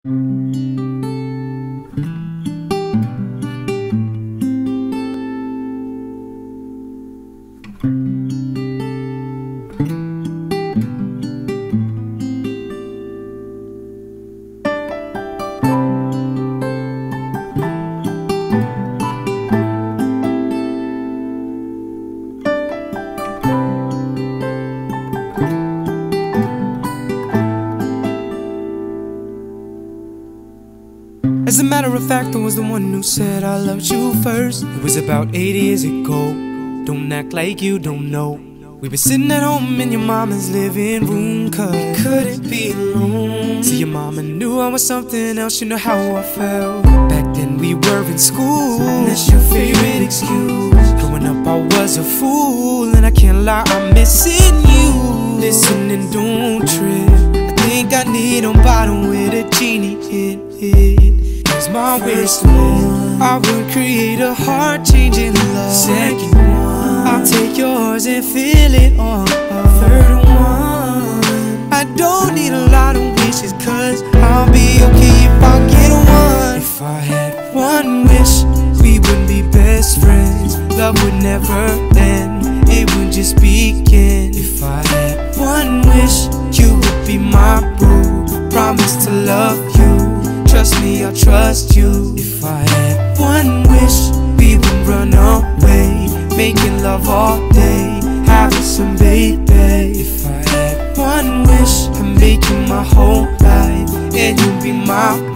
As a matter of fact, I was the one who said I loved you first. It was about 8 years ago. Don't act like you don't know. We were sitting at home in your mama's living room, 'cause we couldn't be alone. See, your mama knew I was something else, you know how I felt. Back then we were in school, and that's your favorite excuse. Growing up I was a fool, and I can't lie, I'm missing you. Listen and don't trip, I think I need a bottle with a genie in it. Here's my wish list, I would create a heart-changing love. Second one, I'll take yours and fill it all. Third one, I don't need a lot of wishes, 'cause I'll be okay if I get one. If I had one wish, we would be best friends. Love would never end, it would just begin. If I had one wish, you would be my boo. Promise to love you, trust me, I'll trust you. If I had one wish, we would run away, making love all day, having some baby. If I had one wish, I'd make you my whole life, and you'd be my